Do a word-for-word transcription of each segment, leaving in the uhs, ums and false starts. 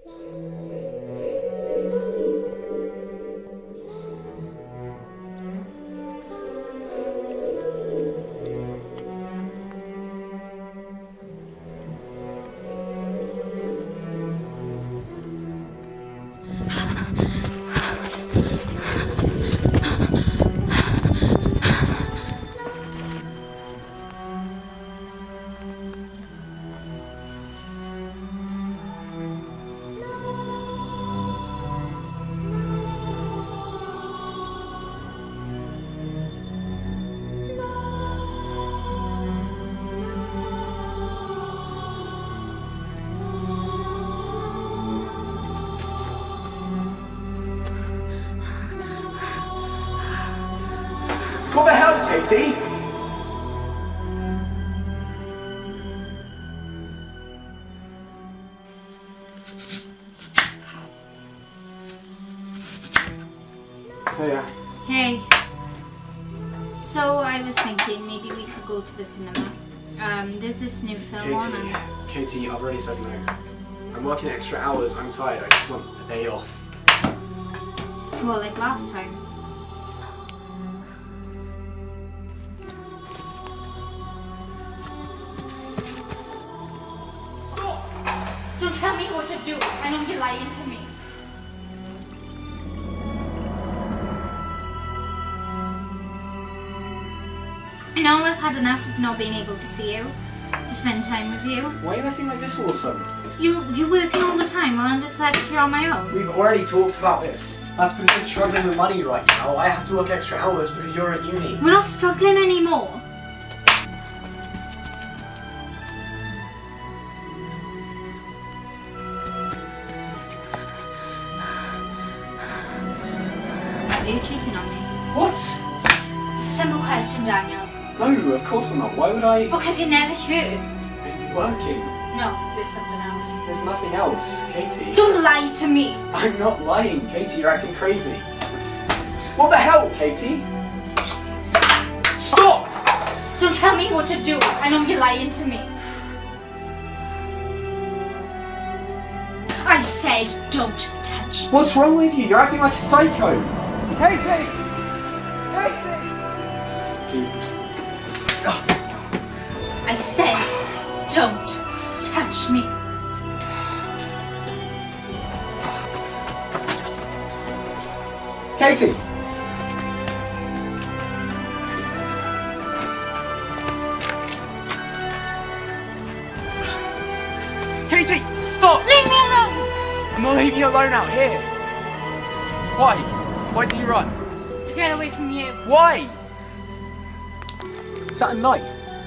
What the hell, Katie? Hey. Hey. So I was thinking maybe we could go to the cinema. Um, there's this new film Katie, on. And... Katie, I've already said no. I'm working extra hours. I'm tired. I just want a day off. Well, like last time. Don't tell me what to do. I know you're lying to me. You know, I've had enough of not being able to see you, to spend time with you. Why are you acting like this all of a sudden? You, you're working all the time while I'm just left here on my own. We've already talked about this. That's because we're struggling with money right now. I have to work extra hours because you're at uni. We're not struggling anymore. Are you cheating on me? What? It's a simple question, Daniel. No, of course I'm not. Why would I? Because you're never here. Are you working? No, there's something else. There's nothing else, Katie. Don't lie to me. I'm not lying, Katie. You're acting crazy. What the hell, Katie? Stop! Don't tell me what to do. I know you're lying to me. I said don't touch me. What's wrong with you? You're acting like a psycho. Katie! Katie! Please, I'm sorry. I said don't touch me. Katie! Katie, stop! Leave me alone! I'm not leaving you alone out here. Why? Why did you run? To get away from you. Why? Is that a knife?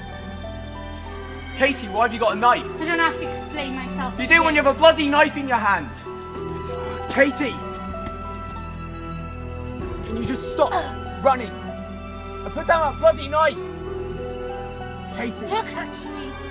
Katie, why have you got a knife? I don't have to explain myself You to do when you have a bloody knife in your hand. Katie! Can you just stop running? And put down that bloody knife! Katie! Don't touch me.